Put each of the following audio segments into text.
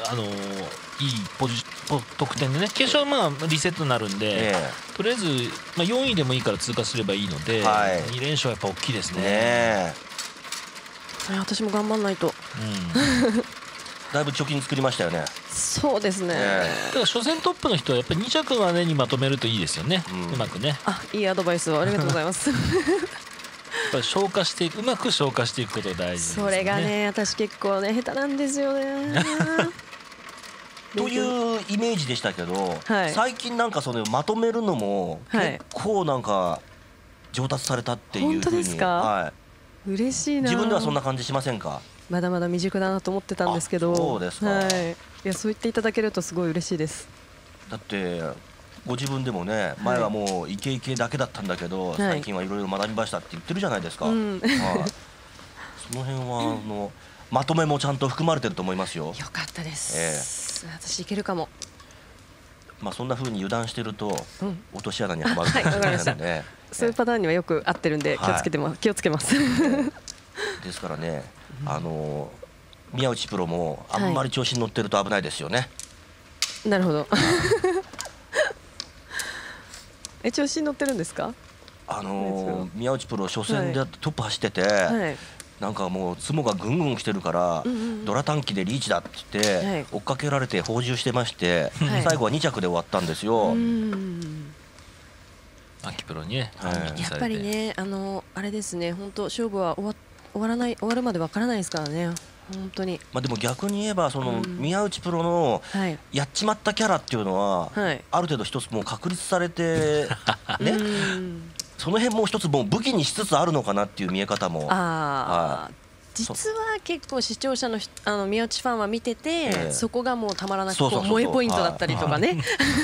いい得点でね、決勝はリセットになるんで、とりあえず4位でもいいから通過すればいいので、2連勝はやっぱ大きいですね。 私も頑張んないと。 だいぶ貯金作りましたよね。 そうですね。 だから初戦トップの人はやっぱり2着までにまとめるといいですよね。うまくね。 いいアドバイスをありがとうございます。 やっぱり消化していく、うまく消化していくことが大事ですね。 それがね、私結構ね下手なんですよね。 というイメージでしたけど、最近なんかそのまとめるのも結構なんか上達されたっていうふうに。 本当ですか？嬉しいな。 自分ではそんな感じしませんか？ まだまだ未熟だなと思ってたんですけど。 そうですか。 いや、そう言っていただけるとすごい嬉しいです。 だってご自分でもね、前はもうイケイケだけだったんだけど、最近はいろいろ学びましたって言ってるじゃないですか。その辺はまとめもちゃんと含まれてると思いますよ。 よかったです。私いけるかも。 そんな風に油断してると落とし穴にはまるかもしれないので、 そういうパターンにはよく合ってるんで気をつけます。 ですからね、宮内プロもあんまり調子に乗ってると危ないですよね。 なるほど。調子に乗ってるんですか？ 宮内プロ初戦でトップ走ってて、なんかもうツモがぐんぐん来てるからドラ短期でリーチだって言って追っかけられて放獣してまして、最後は2着で終わったんですよ。 秋プロにね、 やっぱりね、あれですね、本当勝負は終わるまでわからないですからね。本当に。 でも逆に言えばその宮内プロのやっちまったキャラっていうのはある程度一つもう確立されてね、その辺も一つもう武器にしつつあるのかなっていう見え方も。 実は結構視聴者の宮内ファンは見てて、そこがもうたまらなく萌えポイントだったりとかね。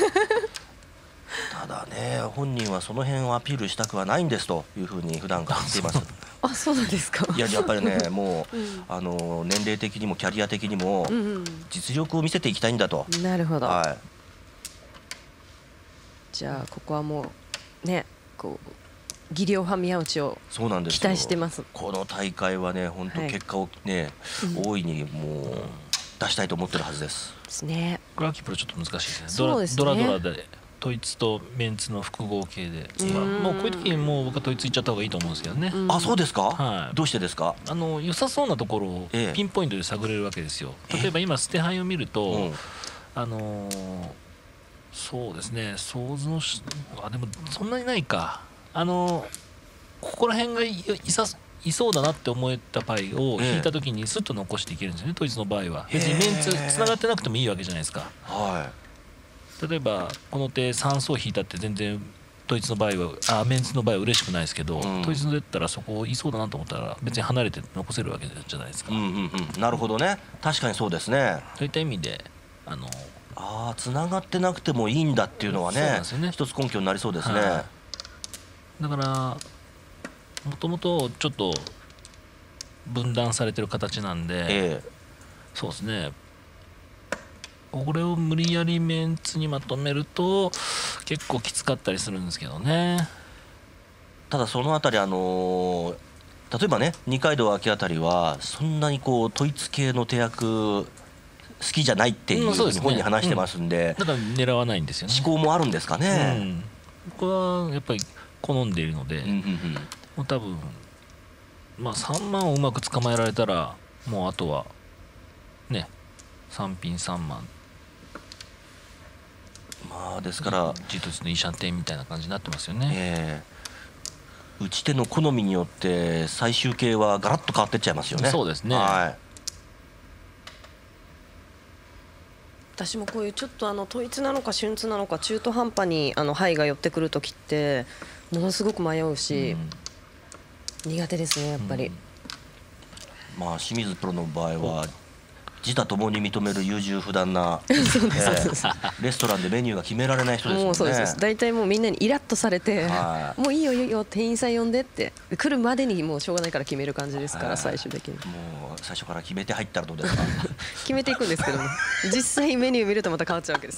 ただね、本人はその辺をアピールしたくはないんですというふうに普段から言っています。 そうなんですか。 いや、やっぱりね、もう年齢的にもキャリア的にも実力を見せていきたいんだと。 なるほど。じゃあここはもうね、技量派宮内を期待してます。 この大会はね、本当結果をね、大いにもう出したいと思ってるはずです。 ですね。 これ秋プロちょっと難しいですね。ドラで統一とメンツの複合系で、もうこういう時にもう僕は統一いっちゃった方がいいと思うんですけどね。 そうですか。どうしてですか。 良さそうなところをピンポイントで探れるわけですよ。例えば今ステハイを見ると、そうですね、想像でもそんなにないか。ここら辺がいそうだなって思えたパイを引いた時にスッと残していけるんですよね、統一の場合は。別にメンツつながってなくてもいいわけじゃないですか。例えばこの手3層引いたって全然統一の場合はメンツの場合は嬉しくないですけど、統一の出たらそこいそうだなと思ったら別に離れて残せるわけじゃないですか。 なるほどね、確かにそうですね。 そういった意味でつながってなくてもいいんだっていうのはね、一つ根拠になりそうですね。 だからもともとちょっと分断されてる形なんで、そうですね、これを無理やりメンツにまとめると結構きつかったりするんですけどね。 ただそのあたり例えばね、二階堂明あたりはそんなに統一系の手役好きじゃないっていうふうに本人話してますんで、 だから狙わないんですよね。 思考もあるんですかね。 これはやっぱり好んでいるので、もう多分3万をうまく捕まえられたらもうあとはね、3品3万、 ですからジトツのイシャンテンみたいな感じになってますよね。 打ち手の好みによって最終形はガラッと変わってっちゃいますよね。 そうですね。 私もこういうちょっと統一なのか春津なのか中途半端に牌が寄ってくる時ってものすごく迷うし、苦手ですね、やっぱり。 清水プロの場合は自他ともに認める優柔不断なレストランでメニューが決められない人ですもんね。 そうです。大体もうみんなにイラッとされて、もういいよいいよ店員さん呼んでって来るまでにもうしょうがないから決める感じですから、最終的に。 もう最初から決めて入ったらどうですか。 決めていくんですけどね、実際メニュー見るとまた変わっちゃうわけです。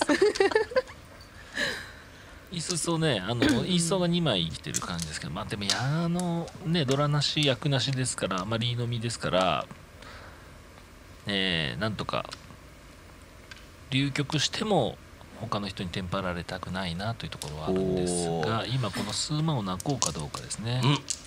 いっそね、いっそが2枚生きてる感じですけど、でもドラなし役なしですから、リーのみですから。なんとか流局しても他の人にテンパられたくないなというところはあるんですが、今この数万を泣こうかどうかですね。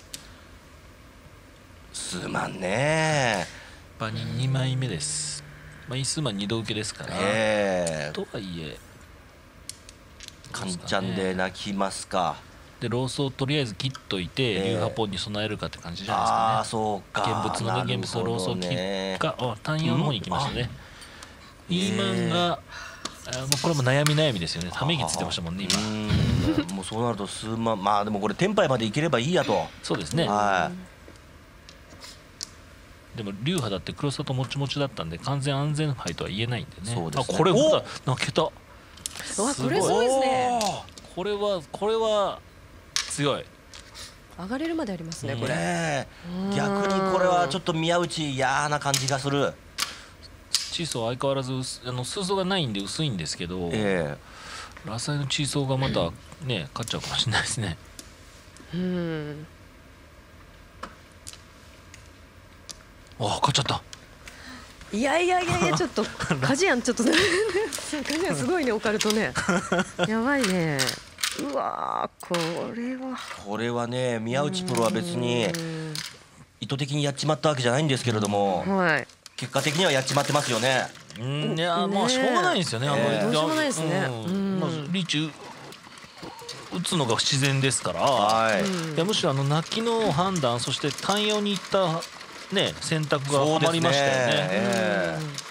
数万ね。 場に2枚目です。数万2度受けですから、とはいえカンちゃんで泣きますか。 でロースをとりあえず切っといて、流派ポンに備えるかって感じじゃないですかね。 ああそうか。 現物のね、現物のロースを切っか、単4の方に行きましたね。イーマンがこれも悩みですよね。ため息ついてましたもんね今。 もうそうなると数万、まあでもこれテンパイまでいければいいやと。 そうですね。 はでも流派だって黒里もちもちだったんで完全安全牌とは言えないんでね。 そうですね。 これ泣けた。 わ、これすごいですね。 これは強い。 上がれるまでありますねこれ。 逆にこれはちょっと宮内嫌な感じがする。 チーソー相変わらず数層がないんで薄いんですけど、ラサイのチーソーがまたね勝っちゃうかもしれないですね。勝っちゃった。 いやちょっとカジアンちょっとカジアンすごいね、オカルトね。やばいね。うわこれはね、宮内プロは別に意図的にやっちまったわけじゃないんですけれども、結果的にはやっちまってますよね。 いやまあしょうがないですよね。 どうしようもないですね。 リーチ打つのが自然ですから、むしろ泣きの判断、そして単4にいったね選択がはまりましたよね。